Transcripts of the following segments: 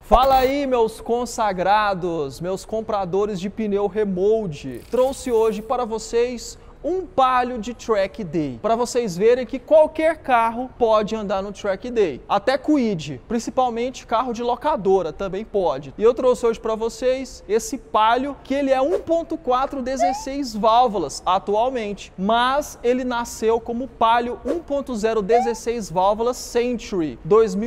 Fala aí, meus consagrados, meus compradores de pneu remold. Trouxe hoje para vocês um Palio de Track Day, para vocês verem que qualquer carro pode andar no Track Day, até Kwid, principalmente carro de locadora também pode. E eu trouxe hoje para vocês esse Palio, que ele é 1.4 16 válvulas atualmente, mas ele nasceu como Palio 1.0 16 válvulas Century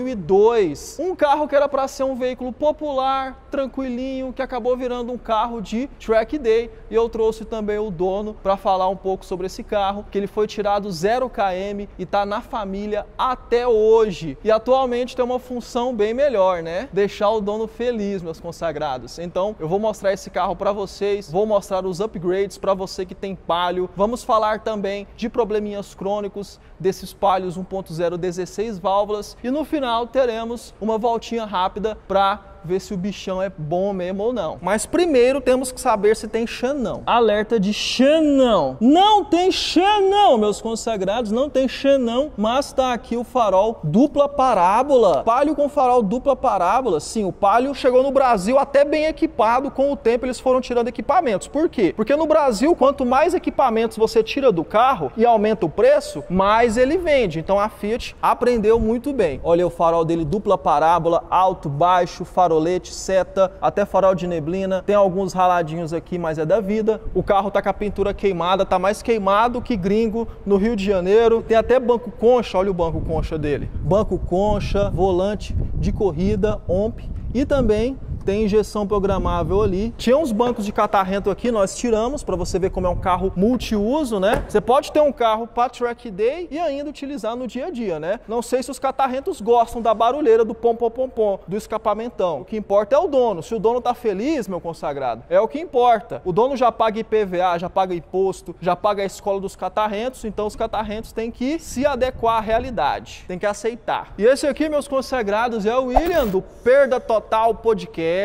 2002, um carro que era para ser um veículo popular, tranquilinho, que acabou virando um carro de Track Day. E eu trouxe também o dono para falar um pouco sobre esse carro, que ele foi tirado 0 km e está na família até hoje. E atualmente tem uma função bem melhor, né? Deixar o dono feliz, meus consagrados. Então, eu vou mostrar esse carro para vocês, vou mostrar os upgrades para você que tem Palio. Vamos falar também de probleminhas crônicos desses Palios 1.0 16 válvulas. E no final teremos uma voltinha rápida para ver se o bichão é bom mesmo ou não. Mas primeiro temos que saber se tem chanão. Alerta de chanão. Não tem chanão, meus consagrados, não tem chanão, mas tá aqui o farol dupla parábola. Palio com farol dupla parábola. Sim, o Palio chegou no Brasil até bem equipado. Com o tempo eles foram tirando equipamentos. Por quê? Porque no Brasil, quanto mais equipamentos você tira do carro e aumenta o preço, mais ele vende. Então a Fiat aprendeu muito bem. Olha o farol dele dupla parábola, alto, baixo, farolete, seta, até farol de neblina. Tem alguns raladinhos aqui, mas é da vida. O carro tá com a pintura queimada, tá mais queimado que gringo no Rio de Janeiro. Tem até banco concha, olha o banco concha dele. Banco concha, volante de corrida, OMP e também tem injeção programável ali. Tinha uns bancos de catarrento aqui, nós tiramos para você ver como é um carro multiuso, né? Você pode ter um carro para Track Day e ainda utilizar no dia a dia, né? Não sei se os catarrentos gostam da barulheira do pom-pom-pom-pom, do escapamentão. O que importa é o dono. Se o dono tá feliz, meu consagrado, é o que importa. O dono já paga IPVA, já paga imposto, já paga a escola dos catarrentos, então os catarrentos têm que se adequar à realidade, tem que aceitar. E esse aqui, meus consagrados, é o William do Perda Total Podcast.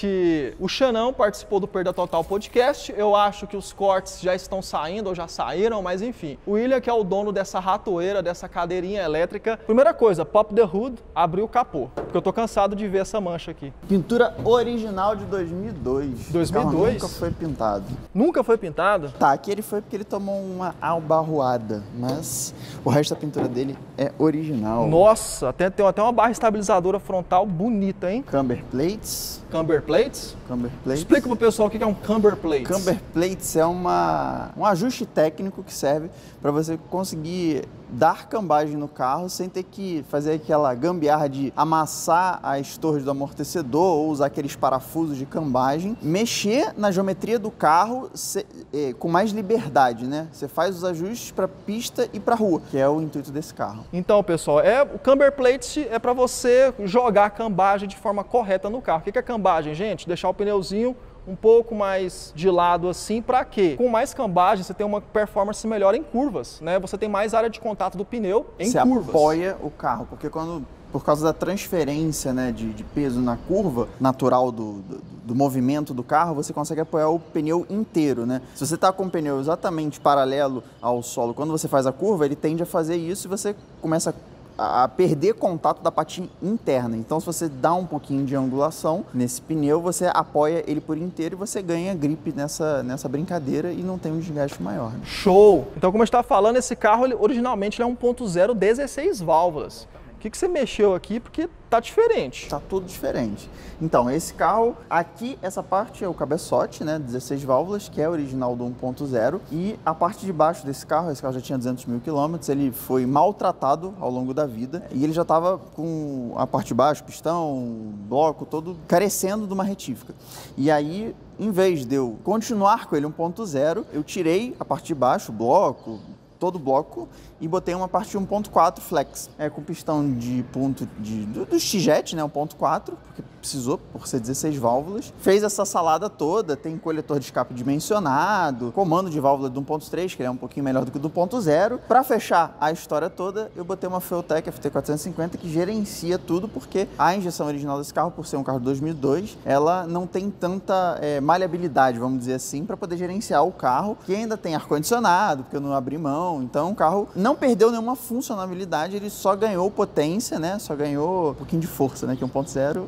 O Xanão participou do Perda Total Podcast. Eu acho que os cortes já estão saindo ou já saíram, mas enfim. O William, que é o dono dessa ratoeira, dessa cadeirinha elétrica. Primeira coisa, pop the hood, abriu o capô, porque eu tô cansado de ver essa mancha aqui. Pintura original de 2002. 2002? Nunca foi pintado. Nunca foi pintado? Tá, aqui ele foi porque ele tomou uma albarroada, mas o resto da pintura dele é original. Nossa, tem até uma barra estabilizadora frontal bonita, hein? Camber plates. Camber plates? Camber plates. Explica pro pessoal o que é um camber plates. Camber plates é um ajuste técnico que serve para você conseguir dar cambagem no carro sem ter que fazer aquela gambiarra de amassar as torres do amortecedor ou usar aqueles parafusos de cambagem. Mexer na geometria do carro com mais liberdade, né? Você faz os ajustes para pista e para rua, que é o intuito desse carro. Então, pessoal, o camber plate é para você jogar a cambagem de forma correta no carro. O que é cambagem, gente? Deixar o pneuzinho um pouco mais de lado assim, para quê? Com mais cambagem você tem uma performance melhor em curvas, né? Você tem mais área de contato do pneu em curvas. Você apoia o carro, porque por causa da transferência, né, de peso na curva natural do movimento do carro, você consegue apoiar o pneu inteiro, né? Se você está com o pneu exatamente paralelo ao solo, quando você faz a curva, ele tende a fazer isso e você começa a perder contato da parte interna. Então, se você dá um pouquinho de angulação nesse pneu, você apoia ele por inteiro e você ganha grip nessa brincadeira e não tem um desgaste maior. Né? Show! Então, como eu estava falando, esse carro originalmente ele é 1.0 16 válvulas. O que você mexeu aqui? Porque tá diferente. Tá tudo diferente. Então, esse carro, aqui, essa parte é o cabeçote, né? 16 válvulas, que é original do 1.0. E a parte de baixo desse carro já tinha 200 mil quilômetros, ele foi maltratado ao longo da vida. E ele já tava com a parte de baixo, pistão, bloco, todo carecendo de uma retífica. E aí, em vez de eu continuar com ele 1.0, eu tirei a parte de baixo, o bloco, todo o bloco, e botei uma parte 1.4 flex, com pistão de ponto do X-Jet, né, 1.4, porque precisou, por ser 16 válvulas. Fez essa salada toda, tem coletor de escape dimensionado, comando de válvula do 1.3, que ele é um pouquinho melhor do que do 1.0. Para fechar a história toda, eu botei uma Fueltech FT450 que gerencia tudo, porque a injeção original desse carro, por ser um carro de 2002, ela não tem tanta maleabilidade, vamos dizer assim, para poder gerenciar o carro, que ainda tem ar-condicionado, porque eu não abri mão. Então o carro não perdeu nenhuma funcionalidade, ele só ganhou potência, né? Só ganhou um pouquinho de força, né? Que é 1.0. E a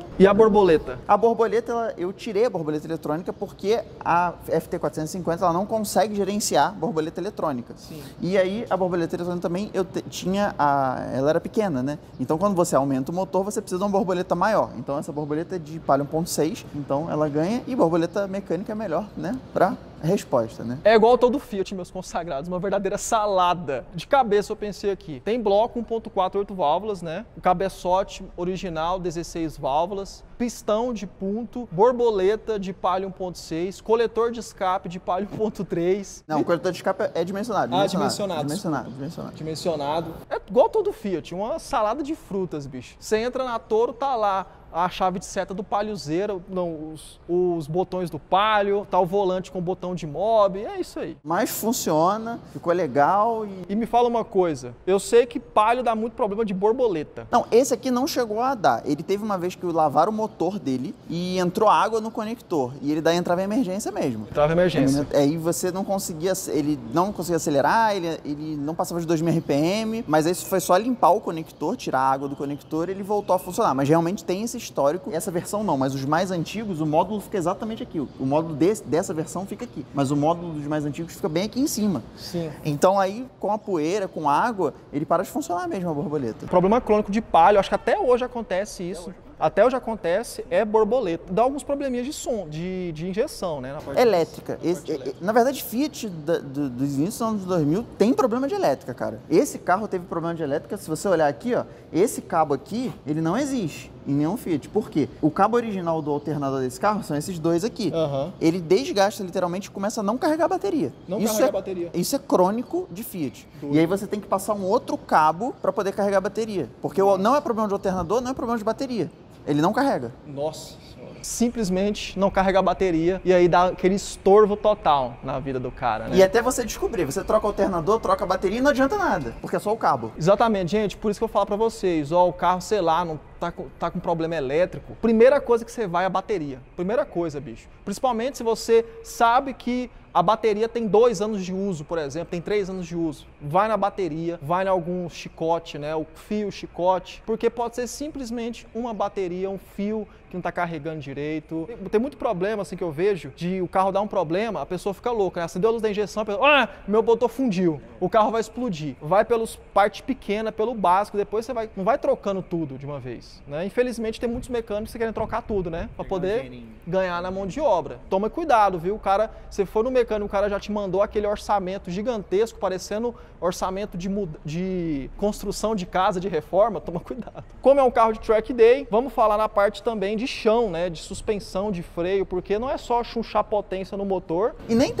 borboleta? A borboleta, eu tirei a borboleta eletrônica porque a FT450 ela não consegue gerenciar borboleta eletrônica. Sim. E aí a borboleta eletrônica também ela era pequena, né? Então quando você aumenta o motor, você precisa de uma borboleta maior. Então essa borboleta é de palio 1.6, então ela ganha, e borboleta mecânica é melhor, né? Pra resposta, né? É igual todo Fiat, meus consagrados, uma verdadeira salada. De cabeça eu pensei aqui. Tem bloco 1.4, 8 válvulas, né? O cabeçote original, 16 válvulas. Pistão de ponto, borboleta de palio 1.6, coletor de escape de palio 1.3. Não, o coletor de escape é dimensionado. Dimensionado. É igual todo Fiat, uma salada de frutas, bicho. Você entra na Toro, tá lá a chave de seta do Palio Zero, os botões do Palio, tá o volante com botão de mob, é isso aí. Mas funciona, ficou legal E me fala uma coisa, eu sei que Palio dá muito problema de borboleta. Não, esse aqui não chegou a dar. Ele teve uma vez que lavaram o motor dele e entrou água no conector. E ele daí entrava em emergência mesmo. Entrava em emergência. Aí você não conseguia, ele não conseguia acelerar, ele não passava de 2.000 RPM, mas aí foi só limpar o conector, tirar a água do conector e ele voltou a funcionar. Mas realmente tem esse histórico. Essa versão não, mas os mais antigos, o módulo fica exatamente aqui. O módulo dessa versão fica aqui. Mas o módulo dos mais antigos fica bem aqui em cima. Sim. Então aí, com a poeira, com a água, ele para de funcionar mesmo a borboleta. Problema crônico de Palio, acho que até hoje acontece isso. Até hoje acontece, é borboleta. Dá alguns probleminhas de som, de injeção, né? Elétrica. Na verdade, Fiat dos inícios dos anos 2000 tem problema de elétrica, cara. Esse carro teve problema de elétrica. Se você olhar aqui, ó, esse cabo aqui, ele não existe em nenhum Fiat. Por quê? O cabo original do alternador desse carro são esses dois aqui. Uhum. Ele desgasta literalmente e começa a não carregar a bateria. Carrega a bateria. Isso é crônico de Fiat. E aí você tem que passar um outro cabo para poder carregar a bateria. Porque não é problema de alternador, não é problema de bateria. Ele não carrega. Nossa Senhora. Simplesmente não carrega a bateria e aí dá aquele estorvo total na vida do cara, né? E até você descobrir, você troca o alternador, troca a bateria e não adianta nada, porque é só o cabo. Exatamente, gente, por isso que eu falo pra vocês, ó, o carro, sei lá, não tá com problema elétrico, primeira coisa que você vai é a bateria. Primeira coisa, bicho. Principalmente se você sabe que a bateria tem 2 anos de uso, por exemplo, tem 3 anos de uso. Vai na bateria, vai em algum chicote, né? O fio, chicote, porque pode ser simplesmente uma bateria, um fio que não tá carregando direito. Tem muito problema, assim, que eu vejo, de o carro dar um problema, a pessoa fica louca, né? Acendeu a luz da injeção, a pessoa, meu motor fundiu, o carro vai explodir. Vai pelos partes pequenas, pelo básico, depois você não vai trocando tudo de uma vez, né? Infelizmente tem muitos mecânicos que querem trocar tudo, né? Pra poder ganhar na mão de obra. Toma cuidado, viu? O cara, você for no mecânico, o cara já te mandou aquele orçamento gigantesco, parecendo orçamento de construção de casa, de reforma, toma cuidado. Como é um carro de track day, vamos falar na parte também de chão, né? De suspensão, de freio, porque não é só chunchar potência no motor. E nem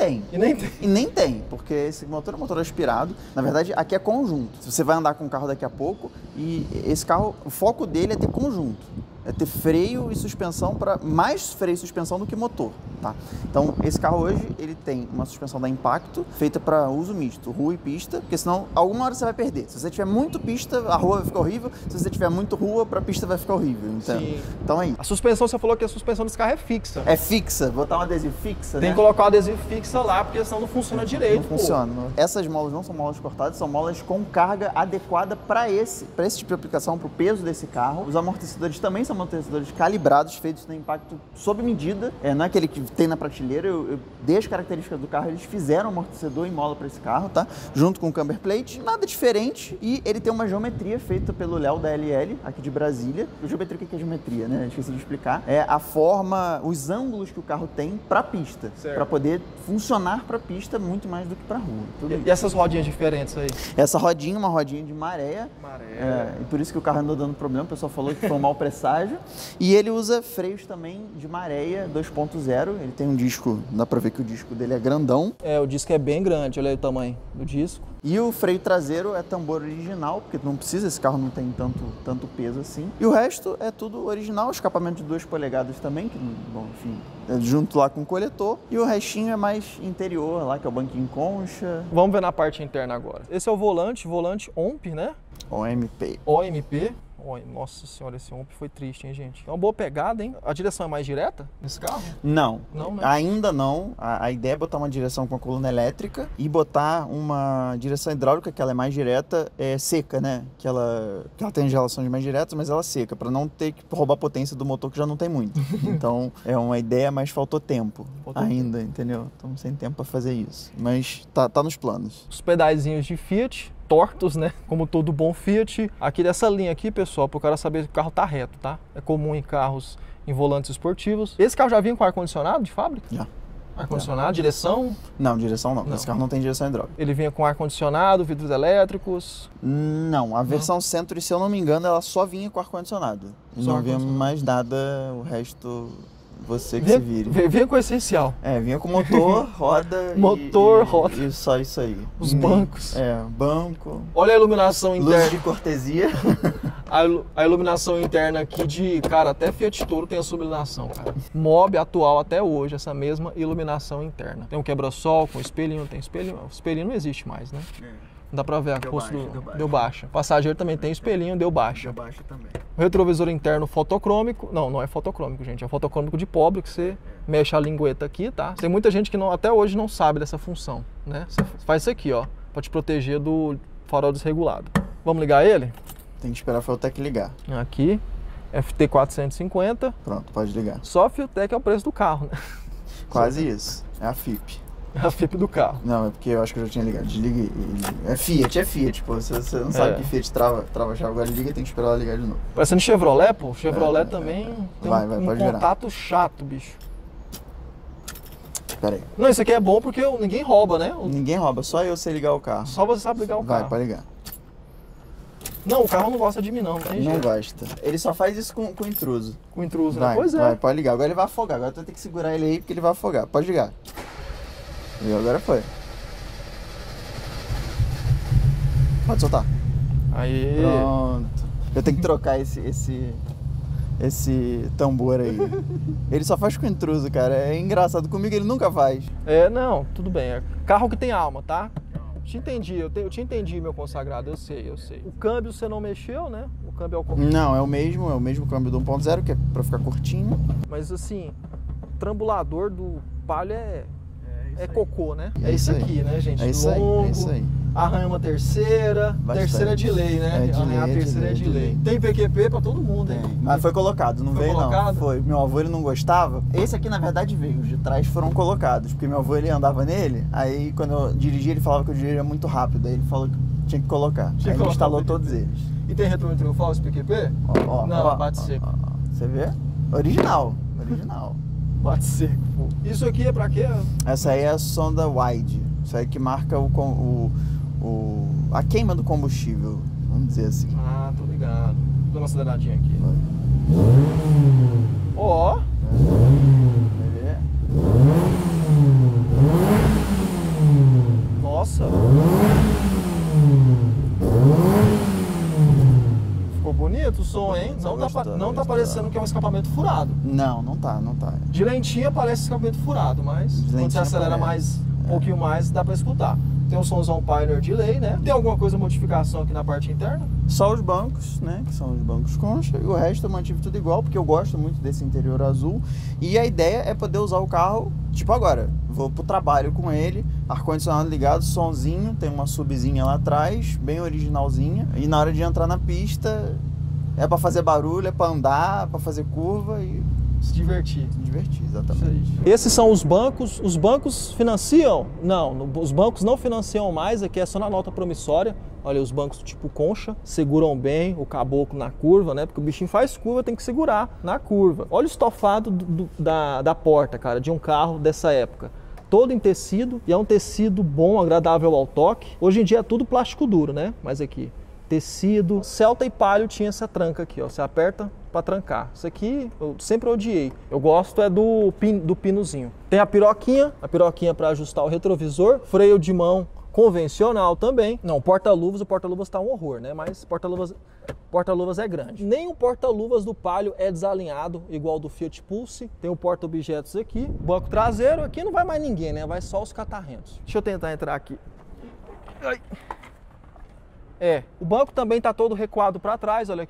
tem, porque esse motor é um motor aspirado. Na verdade, aqui é conjunto. Você vai andar com o carro daqui a pouco e esse carro, o foco dele é ter conjunto. É ter freio e suspensão, mais freio e suspensão do que motor, tá? Então, esse carro hoje, ele tem uma suspensão da Impacto, feita para uso misto, rua e pista, porque senão, alguma hora você vai perder. Se você tiver muito pista, a rua vai ficar horrível. Se você tiver muito rua, a pista vai ficar horrível. Então aí. A suspensão, você falou que a suspensão desse carro é fixa. É fixa, botar um adesivo fixa, Tem que colocar um adesivo fixa lá, porque senão não funciona direito. Não funciona. Essas molas não são molas cortadas, são molas com carga adequada para esse tipo de aplicação, para o peso desse carro. Os amortecedores também são amortecedores calibrados, feitos no Impacto sob medida. Não é aquele que tem na prateleira. Eu dei as características do carro, eles fizeram amortecedor e mola para esse carro, tá? Junto com o camber plate, nada diferente. E ele tem uma geometria feita pelo Léo da LL, aqui de Brasília. Geometria, o que é geometria, né? Esqueci de explicar. É a forma, os ângulos que o carro tem para pista, para poder funcionar para pista muito mais do que para rua. E essas rodinhas diferentes aí? Essa rodinha, uma rodinha de maré. E por isso que o carro andou dando problema, o pessoal falou que foi um mau presságio. E ele usa freios também de maréia 2.0. Ele tem um disco, dá pra ver que o disco dele é grandão. O disco é bem grande, olha aí o tamanho do disco. E o freio traseiro é tambor original, porque não precisa, esse carro não tem tanto peso assim. E o resto é tudo original, escapamento de 2 polegadas também, que, bom, enfim, é junto lá com o coletor. E o restinho é mais interior lá, que é o banquinho concha. Vamos ver na parte interna agora. Esse é o volante OMP, né? OMP. Oi, nossa senhora, esse ontem foi triste, hein, gente? É uma boa pegada, hein? A direção é mais direta nesse carro? Não. Não, né? Ainda não. A ideia é botar uma direção com a coluna elétrica e botar uma direção hidráulica que ela é mais direta, seca, né? Que ela tem relações mais diretas, mas ela seca, para não ter que roubar a potência do motor que já não tem muito. Então, é uma ideia, mas faltou tempo ainda, entendeu? Estamos sem tempo para fazer isso. Mas tá nos planos. Os pedaizinhos de Fiat, tortos, né? Como todo bom Fiat. Aqui dessa linha aqui, pessoal, para o cara saber que o carro tá reto, tá? É comum em carros em volantes esportivos. Esse carro já vinha com ar-condicionado de fábrica? Já. Ar-condicionado, direção? Não, direção não. Esse carro não tem direção hidráulica. Ele vinha com ar-condicionado, vidros elétricos? Não, a versão Century, se eu não me engano, ela só vinha com ar-condicionado. Não vinha mais nada, o resto você que se vire. Vinha com o essencial. Vinha com motor, roda roda. E só isso aí. Os bancos. Banco. Olha a iluminação interna. Luz de cortesia. A iluminação interna aqui de, cara, até Fiat Toro tem essa iluminação, cara. Mob atual até hoje, essa mesma iluminação interna. Tem um quebra-sol com espelhinho, tem espelhinho. O espelhinho não existe mais, né? Dá pra ver a custo deu baixa. Passageiro também tem espelhinho, deu baixa. Deu baixa também. O retrovisor interno fotocrômico. Não é fotocrômico, gente. É fotocrômico de pobre, que você mexe a lingueta aqui, tá? Tem muita gente que até hoje não sabe dessa função, né? Você faz isso aqui, ó, pra te proteger do farol desregulado. Vamos ligar ele? Tem que esperar a Fiotec ligar. Aqui, FT450. Pronto, pode ligar. Só a Fiotec é o preço do carro, né? Quase isso. É a FIP. A FIP do carro. Não, é porque eu acho que eu já tinha ligado. Desligue. É Fiat, pô. Você não sabe que Fiat trava a chave, agora liga, tem que esperar ela ligar de novo. Parecendo Chevrolet, pô. Chevrolet também tem um contato chato, bicho. Pera aí. Não, isso aqui é bom porque ninguém rouba, né? Ninguém rouba, só eu sei ligar o carro. Só você sabe ligar o carro. Vai, pode ligar. Não, o carro não gosta de mim, não tem jeito. Não gosta. Ele só faz isso com o intruso. Com o intruso, né? Vai, Pois é. Vai, pode ligar. Agora ele vai afogar. Agora tu vai ter que segurar ele aí porque ele vai afogar. Pode ligar. E agora foi. Pode soltar. Aí. Pronto. Eu tenho que trocar esse tambor aí. Ele só faz com intruso, cara. É engraçado. Comigo ele nunca faz. Não, tudo bem. É carro que tem alma, tá? Te entendi, eu te entendi, meu consagrado, eu sei. O câmbio você não mexeu, né? O câmbio é o contrário. Não, é o mesmo câmbio do 1.0, que é pra ficar curtinho. Mas assim, o trambulador do Palio é cocô, né? É isso aqui, né, gente? É isso Longo, aí, é isso aí. Arranha uma terceira. Bastante. Terceira é de lei, né? Arranhar a terceira é de lei. Tem PQP pra todo mundo, hein? Mas foi colocado, não veio colocado? não. Foi. Meu avô ele não gostava. Esse aqui na verdade veio, os de trás foram colocados, porque meu avô ele andava nele, aí quando eu dirigia ele falava que eu dirigia muito rápido, aí ele falou que tinha que colocar. Aí ele instalou todos eles. E tem retorno triunfal esse PQP? Não, bate seco. Você vê? Original. Bate seco, pô. Isso aqui é pra quê? Essa aí é a sonda wide. Isso aí que marca a queima do combustível, vamos dizer assim. Ah, tô ligado. Dou uma aceleradinha aqui. Ó. Nossa. Ficou bonito o som, hein? Não tá parecendo que é um escapamento furado. Não tá. De lentinha parece escapamento furado, mas quando você acelera um pouquinho mais, dá pra escutar. Tem um somzão Pioneer de lei, né? Tem alguma coisa, modificação aqui na parte interna? Só os bancos, né? Que são os bancos concha. E o resto eu mantive tudo igual, porque eu gosto muito desse interior azul. E a ideia é poder usar o carro, tipo agora. Vou pro trabalho com ele, ar-condicionado ligado, sonzinho. Tem uma subzinha lá atrás, bem originalzinha. E na hora de entrar na pista, é pra fazer barulho, é pra andar, pra fazer curva e... Se divertir. Se divertir, exatamente. Esses são os bancos. Os bancos financiam? Não, os bancos não financiam mais. Aqui é só na nota promissória. Olha, os bancos tipo concha seguram bem o caboclo na curva, né? Porque o bichinho faz curva, tem que segurar na curva. Olha o estofado da porta, cara, de um carro dessa época. Todo em tecido, e é um tecido bom, agradável ao toque. Hoje em dia é tudo plástico duro, né? Mas aqui, tecido. Celta e Palio tinha essa tranca aqui, ó. Você aperta para trancar. Isso aqui eu sempre odiei. Eu gosto do pinozinho. Tem a piroquinha para ajustar o retrovisor, freio de mão convencional também. Não, porta-luvas, o porta-luvas tá um horror, né? Mas porta-luvas é grande. Nem o porta-luvas do Palio é desalinhado, igual do Fiat Pulse. Tem o porta-objetos aqui. Banco traseiro, aqui não vai mais ninguém, né? Vai só os catarrentos. Deixa eu tentar entrar aqui. Ai. O banco também tá todo recuado para trás, olha aqui.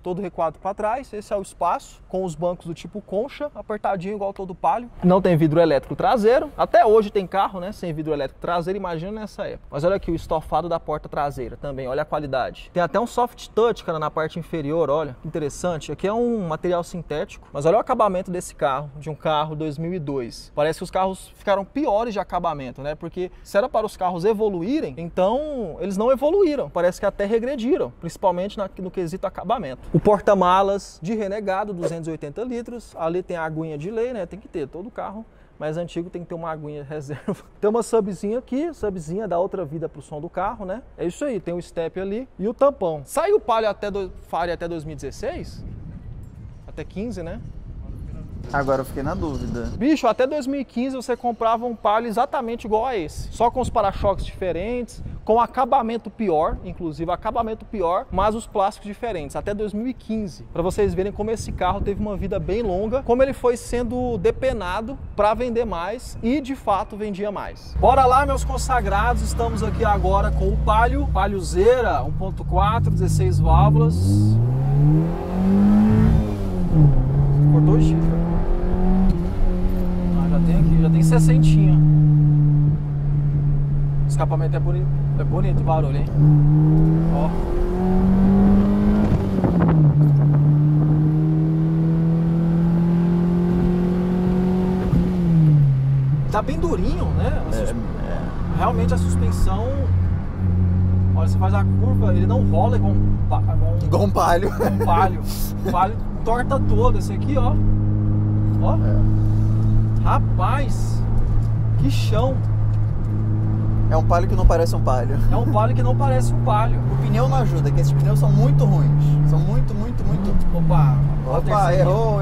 todo recuado para trás. Esse é o espaço, com os bancos do tipo concha, apertadinho igual todo Palio. Não tem vidro elétrico traseiro. Até hoje tem carro, né, sem vidro elétrico traseiro, imagina nessa época. Mas olha aqui o estofado da porta traseira também, olha a qualidade. Tem até um soft touch, cara, na parte inferior, olha, que interessante. Aqui é um material sintético, mas olha o acabamento desse carro, de um carro 2002. Parece que os carros ficaram piores de acabamento, né, porque se era para os carros evoluírem, então eles não evoluíram, parece que até regrediram, principalmente no quesito acabamento. O porta-malas de renegado, 280 litros, ali tem a aguinha de lei, né, tem que ter, todo carro mais antigo tem que ter uma aguinha reserva. Tem uma subzinha aqui, subzinha dá outra vida pro som do carro, né? É isso aí, tem o step ali e o tampão. Saiu o Palio até 2016? Até 15, né? Agora eu fiquei na dúvida. Bicho, até 2015 você comprava um Palio exatamente igual a esse. Só com os para-choques diferentes, com acabamento pior, inclusive acabamento pior, mas os plásticos diferentes. Até 2015. Para vocês verem como esse carro teve uma vida bem longa, como ele foi sendo depenado para vender mais e de fato vendia mais. Bora lá, meus consagrados. Estamos aqui agora com o Palio. Paliozeira 1.4, 16 válvulas. Cortou o chifre. Tem aqui, já tem 60. O escapamento é bonito o barulho, hein? Ó. Tá bem durinho, né? Realmente a suspensão. Olha, você faz a curva, ele não rola igual um Palio. Um Palio. O Palio torta todo. Esse aqui, ó. Ó. Rapaz, que chão! É um Palio que não parece um Palio. É um Palio que não parece um Palio. O pneu não ajuda, que esses pneus são muito ruins. São muito. Opa, errou!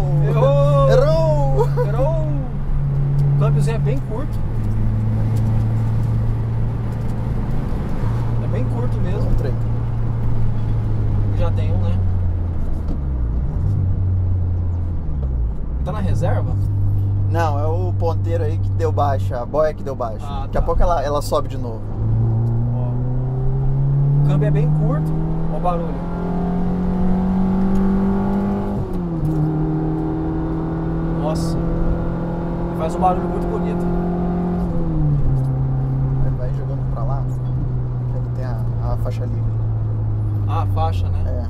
O câmbiozinho é bem curto. É bem curto mesmo. Já tem um, né? Tá na reserva? Não, é o ponteiro aí que deu baixa, a boia que deu baixa. Daqui a pouco ela sobe de novo. Ó. O câmbio é bem curto. Olha o barulho. Nossa. Ele faz um barulho muito bonito. Ele vai jogando pra lá. Ele tem a faixa livre. Ah, a faixa, né? É.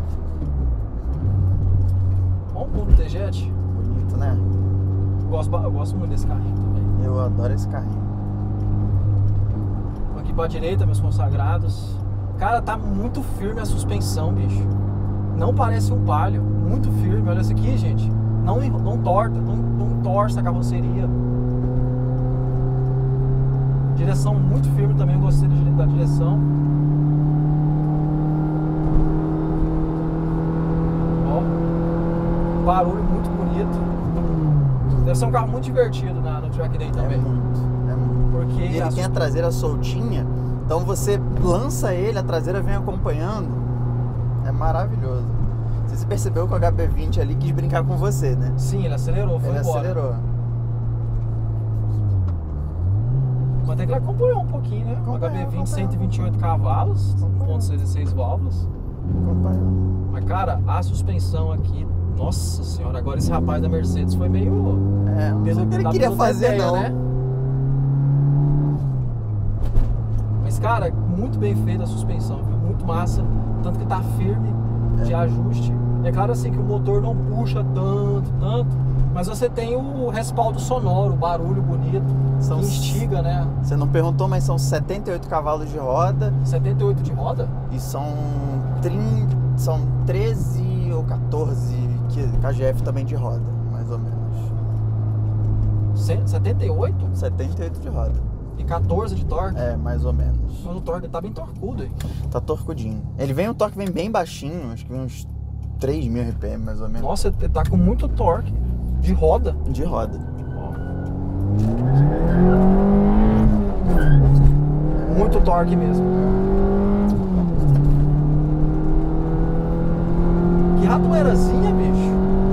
Vamos pôr no T-Jet? Bonito, né? Eu gosto muito desse carrinho também. Eu adoro esse carrinho. Aqui pra direita, meus consagrados. Cara, tá muito firme a suspensão, bicho. Não parece um Palio. Muito firme. Olha isso aqui, gente. Não torce a carroceria. Direção muito firme também. Eu gostei da direção. Ó. Barulho muito bonito. Deve ser um carro muito divertido no Track Day também. É muito. Porque ele tem a traseira soltinha, então você lança ele, a traseira vem acompanhando. É maravilhoso. Você percebeu que o HB20 ali quis brincar com você, né? Sim, ele acelerou, foi embora. Ele acelerou. Mas até que ele acompanhou um pouquinho, né? O HB20, 128 cavalos, 1.16 válvulas. Acompanhou. Mas, cara, a suspensão aqui... Nossa senhora, agora esse rapaz da Mercedes foi meio... não sei o que ele queria fazer, ideia, não. Né? Mas, cara, muito bem feita a suspensão, viu? Muito massa. Tanto que tá firme de ajuste. É claro assim que o motor não puxa tanto. Mas você tem o respaldo sonoro, o barulho bonito, que instiga, né? Você não perguntou, mas são 78 cavalos de roda. 78 de roda? E são 13 ou 14 kgf também de roda, mais ou menos. 78? 78 de roda. E 14 de torque? É, mais ou menos. Mas o torque tá bem torcudo aí. Tá torcudinho. O torque vem bem baixinho, acho que vem uns 3.000 RPM mais ou menos. Nossa, ele tá com muito torque. De roda? De roda. Muito torque mesmo. Que ratoeirazinha, bicho.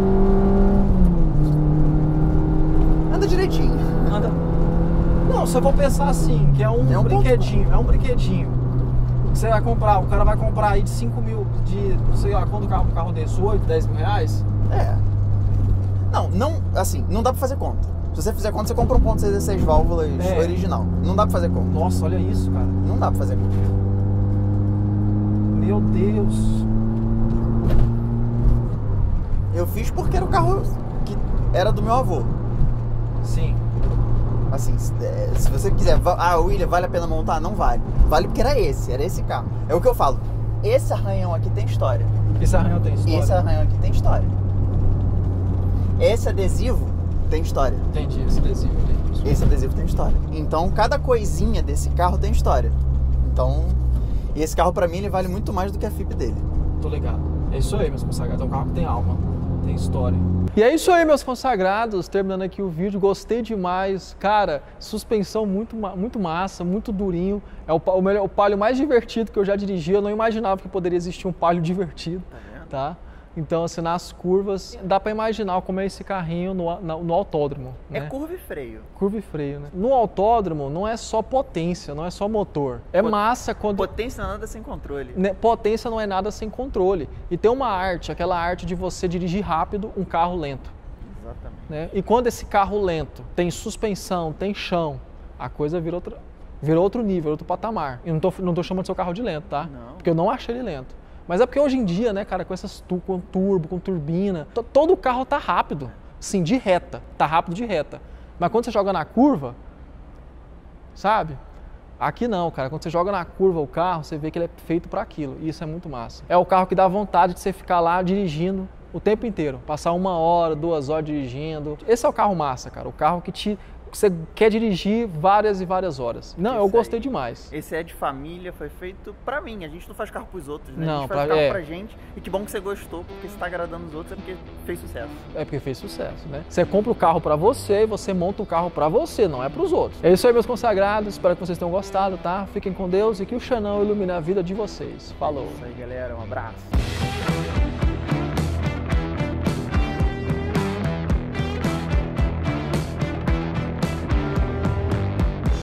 Anda direitinho. Anda. Não, se eu vou pensar assim, que é um brinquedinho. É um brinquedinho. Você vai comprar, o cara vai comprar aí de 5 mil, de, sei lá, quando o carro desse, 8, 10 mil reais? É. Não, assim, não dá pra fazer conta. Se você fizer conta, você compra um 1.6 válvulas original. Não dá pra fazer conta. Nossa, olha isso, cara. Não dá pra fazer conta. Meu Deus. Eu fiz porque era o carro que era do meu avô. Sim. Assim, se você quiser, William, vale a pena montar? Não vale. Vale porque era esse carro. É o que eu falo. Esse arranhão aqui tem história. Esse arranhão tem história? Esse arranhão aqui tem história. Esse adesivo tem história. Entendi, esse adesivo tem história. Esse adesivo tem história. Então, cada coisinha desse carro tem história. Então, e esse carro pra mim, ele vale muito mais do que a FIP dele. Tô ligado. É isso aí, meus consagrados. É um carro que tem alma, tem história. E é isso aí, meus consagrados. Terminando aqui o vídeo, gostei demais. Cara, suspensão muito massa, muito durinho. É o Palio mais divertido que eu já dirigi. Eu não imaginava que poderia existir um Palio divertido, tá? Então, assim, nas curvas, dá pra imaginar como é esse carrinho no autódromo, né? É curva e freio. Curva e freio, né? No autódromo, não é só potência, não é só motor. É massa quando... Potência não é nada sem controle. Né? Potência não é nada sem controle. E tem uma arte, aquela arte de você dirigir rápido um carro lento. Exatamente. Né? E quando esse carro lento tem suspensão, tem chão, a coisa vira outro nível, outro patamar. E não tô chamando seu carro de lento, tá? Não. Porque eu não achei ele lento. Mas é porque hoje em dia, né, cara, com essas com turbo, com turbina, todo o carro tá rápido, sim, de reta, tá rápido de reta. Mas quando você joga na curva, sabe? Aqui não, cara, quando você joga na curva o carro, você vê que ele é feito para aquilo, e isso é muito massa. É o carro que dá vontade de você ficar lá dirigindo o tempo inteiro, passar 1 hora, 2 horas dirigindo. Esse é o carro massa, cara, o carro que você quer dirigir várias e várias horas. Não, eu gostei demais. Esse é de família, foi feito pra mim. A gente não faz carro pros outros, né? Não, a gente faz carro pra gente. E que bom que você gostou, porque se tá agradando os outros é porque fez sucesso. É porque fez sucesso, né? Você compra o carro pra você e você monta o carro pra você, não é pros outros. É isso aí, meus consagrados. Espero que vocês tenham gostado, tá? Fiquem com Deus e que o Xanão ilumine a vida de vocês. Falou! É isso aí, galera. Um abraço.